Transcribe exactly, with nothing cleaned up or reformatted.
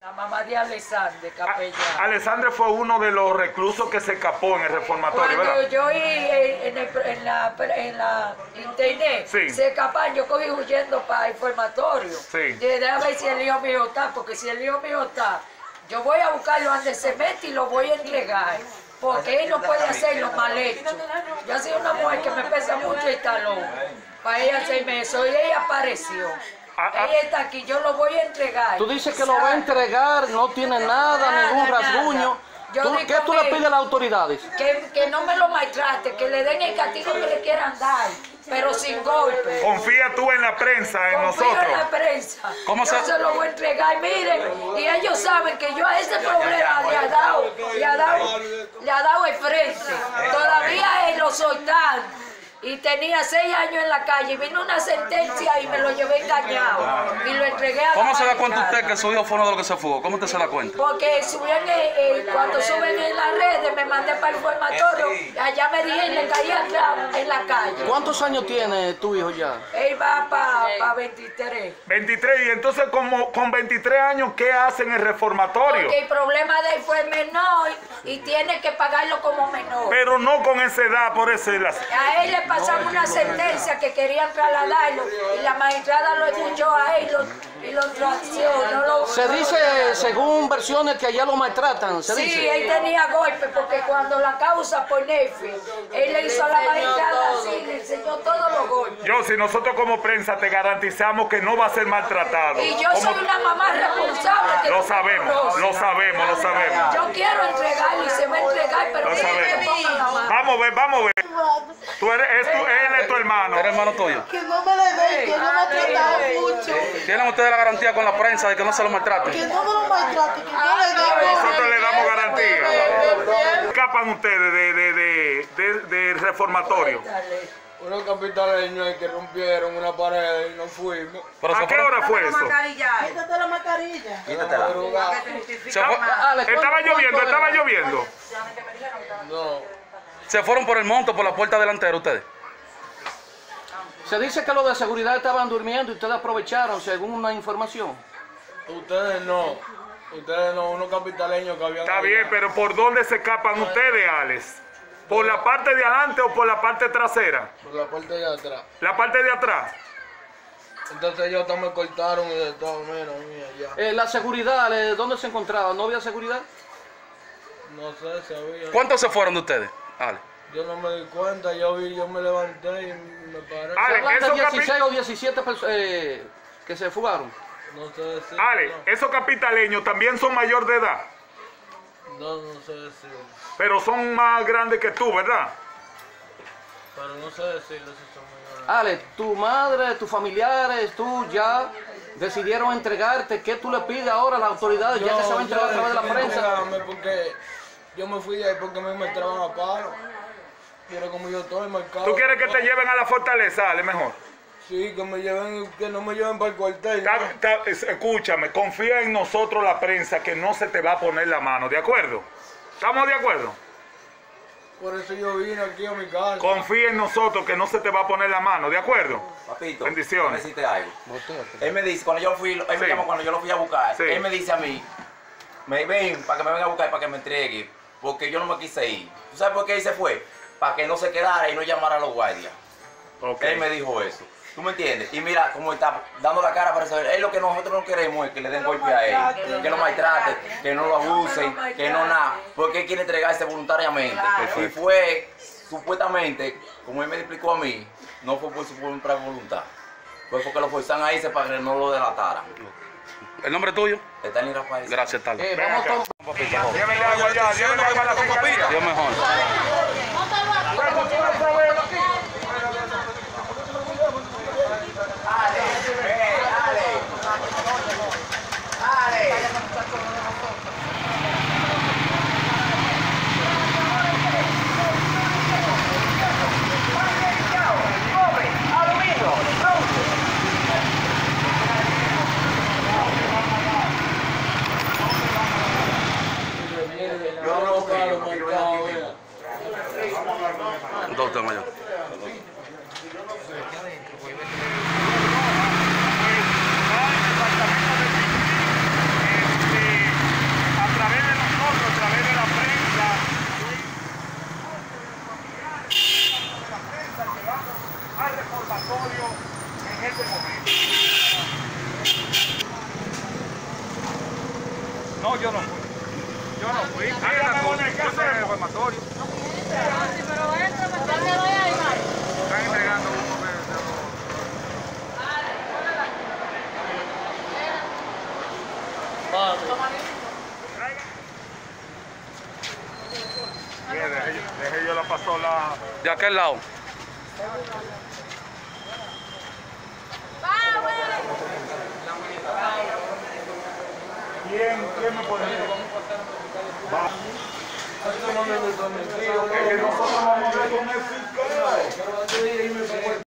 La mamá de Alexandre Capellán. Alexandre fue uno de los reclusos que se escapó en el reformatorio, Cuando ¿verdad? yo oí en, el, en, la, en la internet, Sí. se escapan, yo cogí huyendo para el reformatorio. Sí. Dije, a ver si el hijo mío está, porque si el hijo mío está, yo voy a buscarlo donde se mete y lo voy a entregar. Porque él no puede hacerlo mal hecho. Yo soy una mujer que me pesa mucho el talón para ella hacerme eso y ella apareció. Ah, ah. Ella está aquí, yo lo voy a entregar. Tú dices que lo va a entregar, no tiene nada, Nada, ningún nada. rasguño. Yo ¿Tú, di ¿Qué con tú le él. pides a las autoridades? Que, que no me lo maltrate, que le den el castigo que le quieran dar, pero sin golpe. Confía tú en la prensa, en Confío nosotros. en la prensa. ¿Cómo yo se- se lo voy a entregar, miren, y ellos saben que yo a ese problema le ha dado, le ha dado, le ha dado el frente. Todavía él lo soltaron. Y tenía seis años en la calle, y vino una sentencia y me lo llevé engañado. Y lo entregué a la ¿Cómo se da cuenta magistrada. usted que su hijo fue uno de los que se fugó? ¿Cómo usted se da cuenta? Porque subían, eh, eh, cuando suben en las redes, me mandé para el informatorio, allá me dije, le caí atrás en la calle. ¿Cuántos años tiene tu hijo ya? Él va para veintitrés. veintitrés, y entonces como, con veintitrés años, ¿qué hace en el reformatorio? Porque el problema de él fue menor y tiene que pagarlo como menor. Pero no con esa edad, por eso es la... A él le pasaron una sentencia que querían trasladarlo y la magistrada lo escuchó a él y lo, y lo traicionó. No lo, Se no lo dice, trasladó. según versiones, que allá lo maltratan, se Sí, dice. él tenía golpes porque cuando la causa por Nefi, él le hizo a la magistrada así, le enseñó todos los golpes. Yo, si nosotros como prensa te garantizamos que no va a ser maltratado. Y yo Como- soy una mamá responsable. Que Lo tú me sabemos, conoces. lo sabemos, lo sabemos. Yo quiero entregarlo y se va a entregar, pero Lo que no me sabemos. pongan la mano. Vamos a ver, vamos a ver. Tú eres, es tu, él es tu hermano. ¿Eres hermano tuyo? Que no me le den, que no me ha tratado mucho. ¿Tienen ustedes la garantía con la prensa de que no se lo maltraten? Que no me lo maltrate, que no le den. Nosotros le damos garantía. Escapan ustedes de, de, de, de, de reformatorio. Unos capitaleños que rompieron una pared y nos fuimos. Pero ¿A se qué fueron- hora fue eso? Quítate la mascarilla. En la madrugada. se fue- Ale, ¿cuánto- Estaba lloviendo, cuánto estaba era? lloviendo. No. se fueron por el monte, por la puerta delantera ustedes. Se dice que los de seguridad estaban durmiendo y ustedes aprovecharon, según una información. Ustedes no. Ustedes no, unos capitaleños que habían. Está bien, pero ¿por dónde se escapan ustedes, Alex? ¿Por la parte de adelante o por la parte trasera? Por la parte de atrás. La parte de atrás. Entonces ellos también me cortaron y de todo, mira, mira, ya. Eh, la seguridad, eh, ¿dónde se encontraba? ¿No había seguridad? No sé si había. ¿Cuántos se fueron de ustedes? Ale. Yo no me di cuenta, yo vi, yo me levanté y me paré. Ale, Hablan de esos dieciséis o diecisiete perso- eh, que se fugaron. No sé decir. Ale, esos capitaleños también son mayor de edad, No, no sé decir. pero son más grandes que tú, ¿verdad? Pero no sé decir si son mayores. Ale, tu madre, tus familiares, tú ya decidieron entregarte. ¿Qué tú le pides ahora a las autoridades? Ya que se va a entregar a través de la prensa. Entrégame porque yo me fui de ahí porque me, me entraban a paro. Y era como yo estoy marcado. ¿Tú quieres que te lleven a la fortaleza, Ale, mejor? Sí, que me lleven, que no me lleven para el cuartel. Está- ¿no? está- es- escúchame, confía en nosotros la prensa que no se te va a poner la mano, ¿de acuerdo? ¿Estamos de acuerdo? Por eso yo vine aquí a mi casa. Confía en nosotros que no se te va a poner la mano, ¿de acuerdo? Papito, Bendiciones. déjame decirte algo. Él me dice, cuando yo fui, él Sí. me llamó cuando yo lo fui a buscar, Sí. él me dice a mí, me ven para que me venga a buscar y para que me entregue, porque yo no me quise ir. ¿Tú sabes por qué él se fue? Para que no se quedara y no llamara a los guardias. Ok. Él me dijo eso. ¿Tú me entiendes? Y mira cómo está dando la cara para saber. Es lo que nosotros no queremos es que le den golpe a él, que lo maltraten, que no lo abusen, que no nada. Porque él quiere entregarse voluntariamente. Y fue, supuestamente, como él me explicó a mí, no fue por su propia voluntad. Fue porque lo forzaron a irse para que no lo delataran. ¿El nombre tuyo? Está en Rafael. Gracias, tal. Eh, Ven vamos acá. con... Llévenle agua allá, llévenle agua a la finca. Dios mejor. Yo no lo paro marcado, mira. Dos temas ya. Este, reformatorio. Están entregando uno de Bien, deje, yo- deje yo la pasola. De aquel lado. ¿Quién, quién me puede decir? Va. Es que nosotros vamos a ver con el fiscal.